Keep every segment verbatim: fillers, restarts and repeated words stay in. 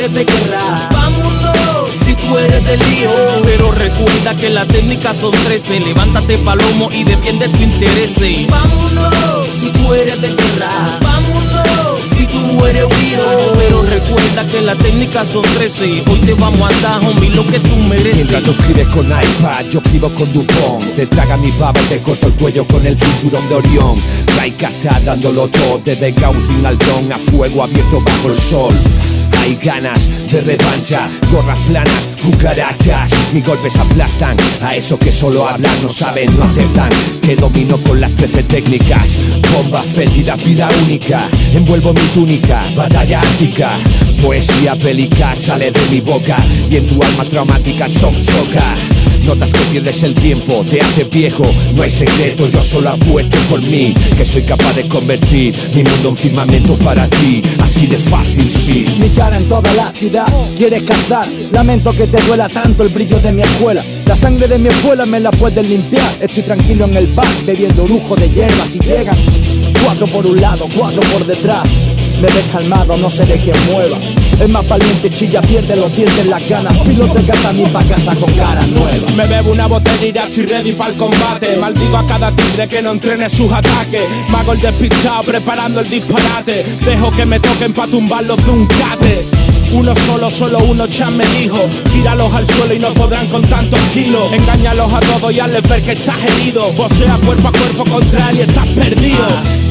eres de guerra, vámonos. Si tú eres del lío, pero recuerda que las técnicas son trece. Levántate palomo y defiende tu interés. Vámonos. Si tú eres de guerra, vámonos. Si tú eres huido, pero recuerda que las técnicas son trece. Hoy te vamos a dar, homie, lo que tú mereces. Mientras tú escribes con iPad, yo escribo con Dupont. Te traga mi baba, te corto el cuello con el cinturón de Orión. Raika está dándolo todo, desde Gaussing al Bronx, a fuego abierto bajo el sol. Hay ganas de revancha, gorras planas, cucarachas. Mis golpes aplastan a esos que solo hablan, no saben, no aceptan. Que domino con las trece técnicas. Bomba fétida, vida única. Envuelvo mi túnica, batalla ártica. Poesía bélica sale de mi boca y en tu alma traumática choc choca. Notas que pierdes el tiempo, te hace viejo, no hay secreto, yo solo apuesto por mí, que soy capaz de convertir mi mundo en firmamento para ti, así de fácil, sí. Mi cara en toda la ciudad, quieres cazar, lamento que te duela tanto el brillo de mi escuela. La sangre de mi escuela me la puedes limpiar, estoy tranquilo en el bar, bebiendo lujo de hierbas y llegan. Cuatro por un lado, cuatro por detrás, me ves calmado, no seré quien mueva. El más valiente chilla, pierde los dientes, las ganas. Filo de katana pa' casa con cara nueva. Me bebo una botella y ya estoy ready para el combate. Maldigo a cada tigre que no entrene sus ataques. Mago el despistado preparando el disparate. Dejo que me toquen pa' tumbarlos de un cate. Uno solo, solo uno Chan me dijo. Tíralos al suelo y no podrán con tantos kilos. Engáñalos a todos y hazles ver que estás herido. Posea cuerpo a cuerpo contra y estás perdido.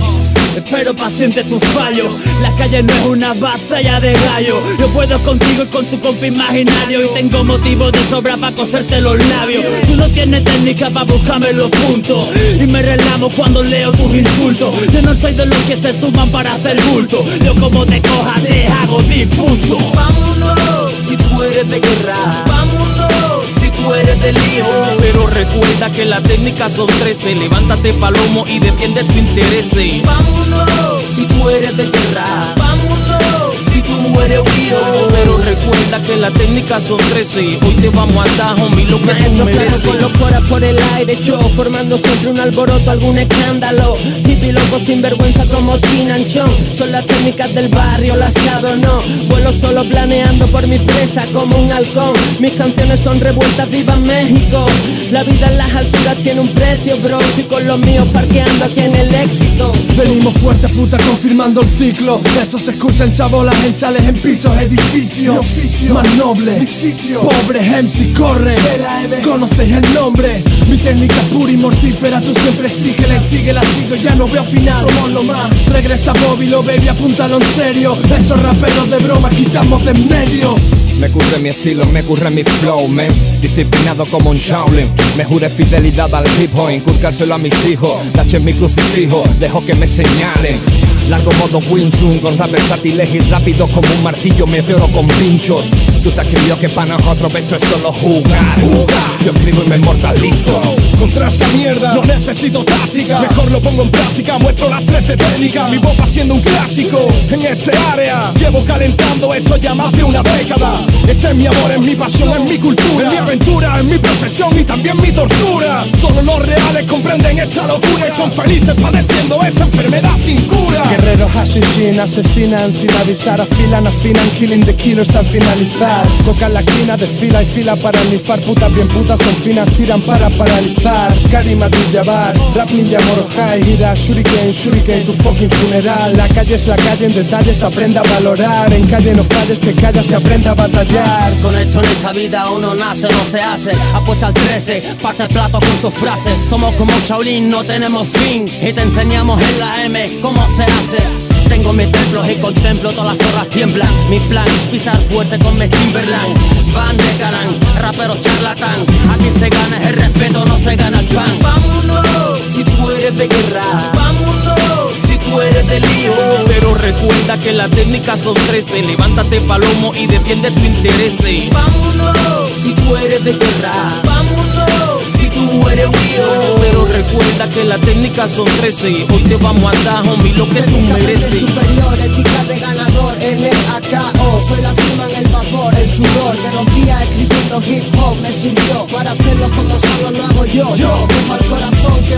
Espero paciente tu fallo. La calle no es una batalla de gallo. Yo puedo contigo y con tu compa imaginario. Y tengo motivos de sobra para coserte los labios. Tú no tienes técnica para buscarme los puntos. Y me relamo cuando leo tus insultos. Yo no soy de los que se suman para hacer bulto. Yo como te coja te hago difunto. Vámonos. Si tú eres de guerra, vámonos. Si tú eres del lío, pero recuerda que las técnicas son trece. Levántate palomo y defiende tu interés. Vámonos. Si tú eres de guerra, vámonos. Si tú eres huido, pero recuerda que las técnicas son trece. Hoy te vamos a dar, homie, lo que tú mereces. Con los coras por el aire, yo formando siempre un alboroto, algún escándalo. Hippie loco sin vergüenza como Chinanchón. Son las técnicas del barrio, las sabe o no. Vuelo solo planeando por mi presa como un halcón. Mis canciones son revueltas, viva México. La vida en las alturas tiene un precio, bro. Y con los míos parqueando aquí en el éxito. Venimos fuertes, puta, confirmando el ciclo. Esto se escucha en chabolas, en chales, en pisos, edificios. Mi oficio, más noble, mi sitio. Pobres M C corren, conocéis el nombre. Mi técnica pura y mortífera, tú siempre síguela y síguela, sigo, ya no veo final. Somos lo más, regresa Bobby, lo baby, apúntalo en serio. Esos raperos de broma quitamos de en medio. Me curre mi estilo, me curre mi flow, man. Disciplinado como un Shaolin. Me juré fidelidad al hip hop, inculcárselo a mis hijos. Taché mi crucifijo, dejo que me señalen. Largo modo Wing Chun, con rap versátiles y rápidos como un martillo meteoro con pinchos. Tú te has escribido que para nosotros esto es solo jugar, jugar. Yo escribo y me inmortalizo. Contra esa mierda no necesito táctica. Mejor lo pongo en práctica, muestro las trece técnicas. Mi voz va siendo un clásico en este área. Llevo calentando esto ya más de una década. Este es mi amor, es mi pasión, es mi cultura, es mi aventura, es mi profesión y también mi tortura. Solo los reales comprenden esta locura y son felices padeciendo esta enfermedad sin cura. Guerreros asesinan, asesinan sin avisar, afilan, afinan, killing the killers al finalizar. Tocan la esquina de fila y fila para nifar, putas bien putas son finas, tiran para paralizar. Karim Abdul-Jabbar, rap ninja Morohai, gira shuriken, shuriken, tu fucking funeral. La calle es la calle, en detalles aprenda a valorar. En calle no falles, te callas y aprenda a batallar. Con esto en esta vida uno nace, no se hace. Apuesta al trece, parte el plato con sus frases. Somos como Shaolin, no tenemos fin. Y te enseñamos en la M cómo se hace. Tengo mis templos y contemplo, todas las horas tiemblan. Mi plan, pisar fuerte con mi Timberland. Van de galán, rapero charlatán. Aquí se gana el respeto, no se gana el pan. Vámonos, si tú eres de guerra, vámonos. Si tú eres del lío, pero recuerda que las técnicas son trece. Levántate palomo y defiende tu interés. Vámonos, si tú eres de guerra, vámonos. Si tú eres huido, pero recuerda que las técnicas son trece. Hoy te vamos a dar, homie, lo que tú mereces. Superior, ética de ganador en el A K O. Soy la firma en el vapor, el sudor de los días escribiendo hip hop me sirvió para hacerlo como solo lo hago yo. Yo, como el corazón que me guía en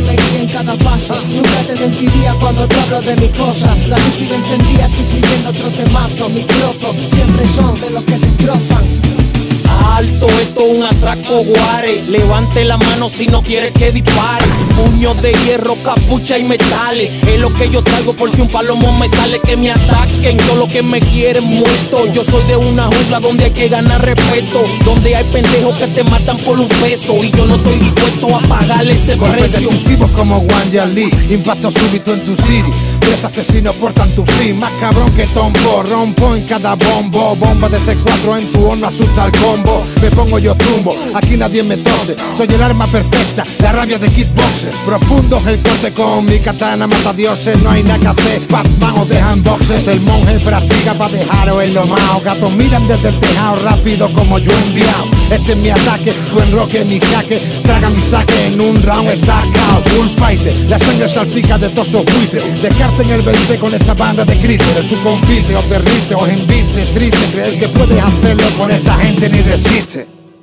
cada paso. Nunca te mentiría cuando te hablo de mis cosas. La luz sigue encendida, estoy escribiendo otro temazo. Mis trozos siempre son de los que destrozan. Alto, esto es un atraco guare. Levante la mano si no quiere que dispare. Puños de hierro, capucha y metales. Es lo que yo traigo por si un palomo me sale. Que me ataquen, todo lo que me quieren muerto. Yo soy de una jungla donde hay que ganar respeto, donde hay pendejos que te matan por un peso. Y yo no estoy dispuesto a pagarle ese Golpes precio. decisivos como Wang Li, impacto súbito en tu city. Tres asesinos portan tu fin, más cabrón que tombo. Rompo en cada bombo, bomba de C cuatro en tu horno asusta al combo. Me pongo yo tumbo, aquí nadie me tose. Soy el arma perfecta, la rabia de kickboxer. Profundo el corte con mi katana, mata dioses. No hay nada que hacer, Batman o dejan boxes. El monje practica pa' dejaros en lo mao. Gatos miran desde el tejado rápido como yo enviado. Este es mi ataque, tu enroque, mi jaque. Traga mi saque en un round, está cao. Bullfighter, la sangre salpica de todos esos buitres. Descarten el vence con esta banda de críteres. Su compite, os derrite, os envite. Triste creer que puedes hacerlo con esta gente ni resiste.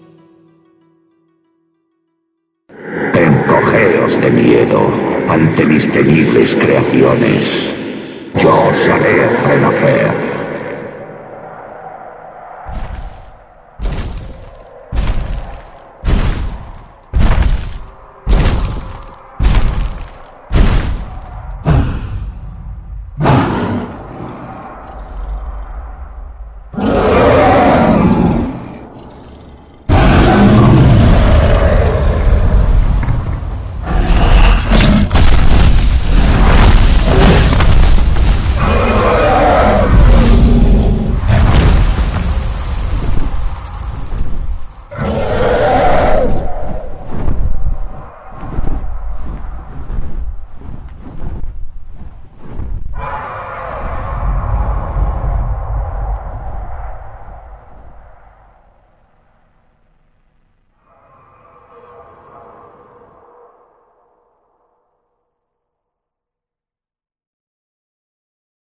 Encogeos de miedo ante mis temibles creaciones. Yo os haré renacer.